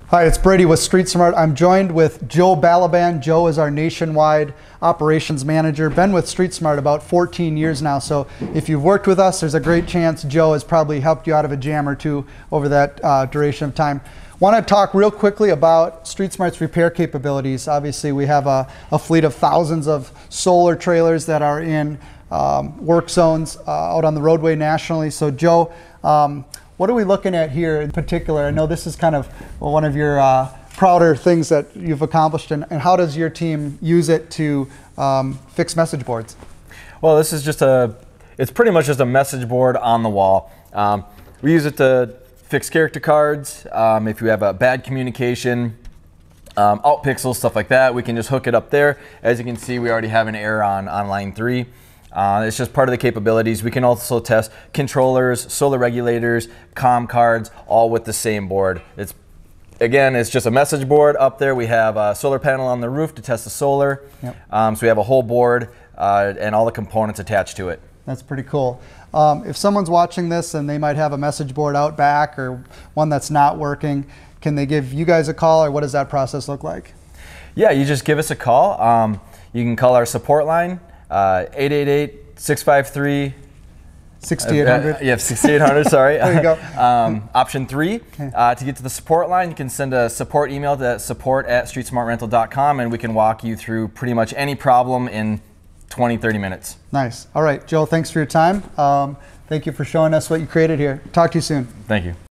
Hi, it's Brady with Street Smart. I'm joined with Joe Balaban. Joe is our nationwide operations manager. Been with Street Smart about 14 years now, so if you've worked with us, there's a great chance Joe has probably helped you out of a jam or two over that duration of time. Want to talk real quickly about Street Smart's repair capabilities. Obviously, we have a fleet of thousands of solar trailers that are in work zones out on the roadway nationally. So Joe, what are we looking at here in particular? I know this is kind of one of your prouder things that you've accomplished, and how does your team use it to fix message boards? Well, this is just it's pretty much just a message board on the wall. We use it to fix character cards. If you have a bad communication, out pixels, stuff like that, we can just hook it up there. As you can see, we already have an error on line 3. It's just part of the capabilities. We can also test controllers, solar regulators, comm cards, all with the same board. Again, it's just a message board up there. We have a solar panel on the roof to test the solar. Yep. So we have a whole board and all the components attached to it. That's pretty cool. If someone's watching this and they might have a message board out back or one that's not working, can they give you guys a call, or what does that process look like? Yeah, you just give us a call. You can call our support line, 888-653 6800. Yeah, 6800, sorry. There you go. Option 3, okay. To get to the support line, you can send a support email to support@streetsmartrental.com, and we can walk you through pretty much any problem in 20-30 minutes. Nice. All right, Joe, thanks for your time. Thank you for showing us what you created here. Talk to you soon. Thank you.